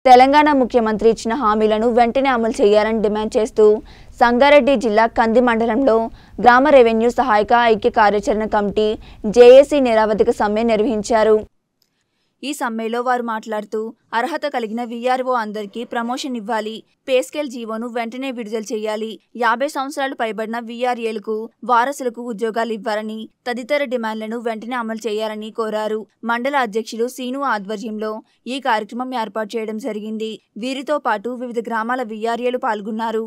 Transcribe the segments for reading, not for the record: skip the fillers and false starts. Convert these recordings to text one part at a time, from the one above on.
తెలంగాణ ముఖ్యమంత్రి ఇచ్చిన హామీలను వెంటనే అమలు చేయాలని డిమాండ్ చేస్తూ సంగారెడ్డి జిల్లా కంది మండలంలో గ్రామ రెవెన్యూ సహాయక ఐక్య కార్యాచరణ కమిటీ జేఏసీ నిరవధిక సమ్మె నిర్వహించారు। ఈ సమ్మెలో వారు మాట్లాడుతూ అర్హత కలిగిన వీఆర్ఓ అందరికీ ప్రమోషన్ ఇవ్వాలి, పే స్కేల్ జీవోను వెంటనే విడుదల చేయాలి, 50 సంవత్సరాలు పైబడిన వీఆర్ఏలకు వారసులకు ఉద్యోగాలు ఇవ్వాలని తదితర డిమాండ్లను వెంటనే అమలు చేయాలని కోరారు। మండల అధ్యక్షులు సీను ఆధ్వర్యంలో ఈ కార్యక్రమం ఏర్పాటు చేయడం జరిగింది। వీరితో పాటు వివిధ గ్రామాల వీఆర్ఏలు పాల్గొన్నారు।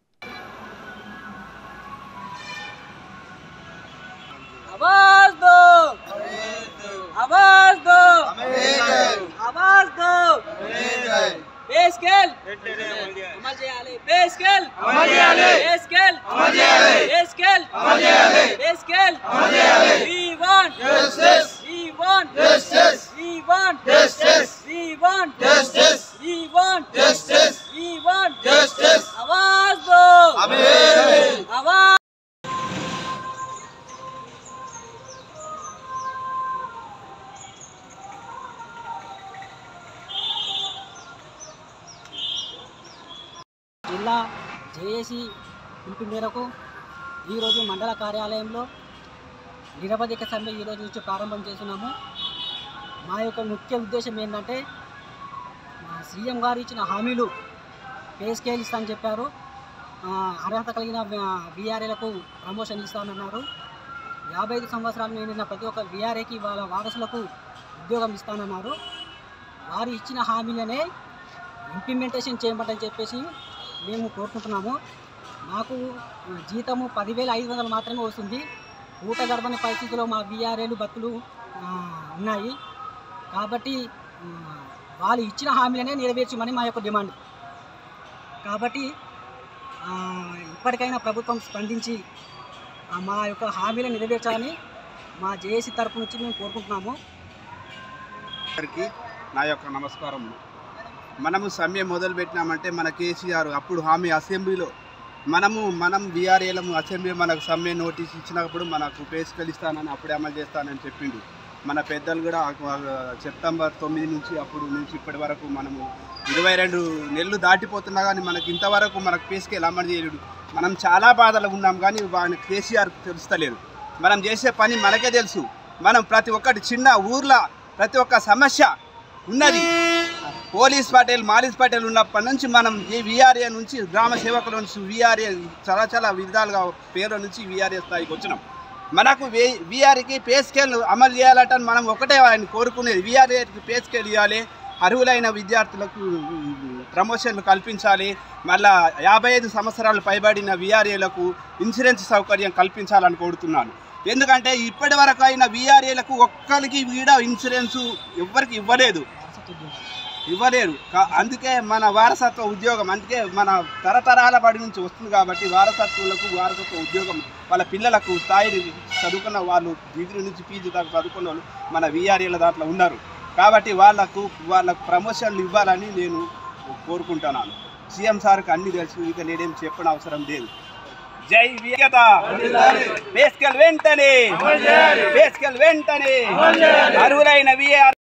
జిల్లా జేఏసీ పిలుపు మేరకు ఈరోజు మండల కార్యాలయంలో నిరవధిక సమ్మె ఈరోజు నుంచి ప్రారంభం చేస్తున్నాము। మా యొక్క ముఖ్య ఉద్దేశం ఏంటంటే సీఎం గారు ఇచ్చిన హామీలు పే స్కేల్ ఇస్తానని చెప్పారు, అర్హత కలిగిన వీఆర్ఏలకు ప్రమోషన్ ఇస్తానన్నారు, 55 సంవత్సరాలు నిండిన ప్రతి ఒక్క వీఆర్ఏకి వాళ్ళ వారసులకు ఉద్యోగం ఇస్తానన్నారు। వారు ఇచ్చిన హామీలనే ఇంప్లిమెంటేషన్ చేయమంటని చెప్పేసి మేము కోరుకుంటున్నాము। మాకు జీతము 10,500 మాత్రమే వస్తుంది। ఊట గడపని పరిస్థితిలో మా వీఆర్ఏలు బతులు ఉన్నాయి కాబట్టి వాళ్ళు ఇచ్చిన హామీలనే నెరవేర్చమని మా యొక్క డిమాండ్। కాబట్టి ఇప్పటికైనా ప్రభుత్వం స్పందించి మా యొక్క హామీలను నెరవేర్చాలని మా జేఏసీ తరపు నుంచి మేము కోరుకుంటున్నాము। నా యొక్క నమస్కారం। మనము సమ్మె మొదలుపెట్టినామంటే మన కేసీఆర్ అప్పుడు హామీ అసెంబ్లీలో మనం వీఆర్ఏలము అసెంబ్లీ మనకు సమ్మె నోటీస్ ఇచ్చినప్పుడు మనకు పే స్కేల్ ఇస్తానని అప్పుడే అమలు చేస్తానని చెప్పిండు। మన పెద్దలు కూడా సెప్టెంబర్ 9 నుంచి అప్పుడు నుంచి ఇప్పటి వరకు మనము 22 నెలలు దాటిపోతున్నా కానీ మనకి ఇంతవరకు మనకు పే స్కేల్ అమలు చేయలేడు। మనం చాలా బాధలు ఉన్నాం కానీ వాడిని కేసీఆర్ తెలుస్తలేదు। మనం చేసే పని మనకే తెలుసు। మనం ప్రతి ఒక్కటి చిన్న ఊర్లో ప్రతి ఒక్క సమస్య ఉన్నది। పోలీస్ పటేల్ మాలిస్ పటేల్ ఉన్నప్పటి నుంచి మనం ఈ వీఆర్ఏ నుంచి గ్రామ సేవకుల నుంచి వీఆర్ఏ చాలా విధాలుగా పేరు నుంచి వీఆర్ఏ స్థాయికి వచ్చినాం। మనకు వీఆర్ఏకి పే స్కేల్ అమలు చేయాలంటే మనం ఒకటే ఆయన కోరుకునేది, వీఆర్ఏకి పే స్కేల్ ఇవ్వాలి, అర్హులైన విద్యార్థులకు ప్రమోషన్లు కల్పించాలి, మళ్ళా 55 సంవత్సరాలు పైబడిన వీఆర్ఏలకు ఇన్సూరెన్స్ సౌకర్యం కల్పించాలని కోరుతున్నాను। ఎందుకంటే ఇప్పటి వరకు అయిన వీఆర్ఏలకు ఒక్కరికి కూడా ఇన్సూరెన్సు ఎవ్వరికి ఇవ్వలేరు। అందుకే మన వారసత్వ ఉద్యోగం, అందుకే మన తరతరాల బడి నుంచి వస్తుంది కాబట్టి వారసత్వ ఉద్యోగం వాళ్ళ పిల్లలకు స్థాయి చదువుకున్న వాళ్ళు డిగ్రీ నుంచి పీజీ దాకా చదువుకున్న వాళ్ళు మన వీఆర్ఏల దాంట్లో ఉన్నారు కాబట్టి వాళ్ళకు ప్రమోషన్లు ఇవ్వాలని నేను కోరుకుంటున్నాను। సీఎం సార్కి అన్ని తెలుసు, ఇక నేనేం చెప్పిన అవసరం లేదు। జై వీఆర్ఏ, పే స్కేల్ వెంటనే, అర్హులైన వీఆర్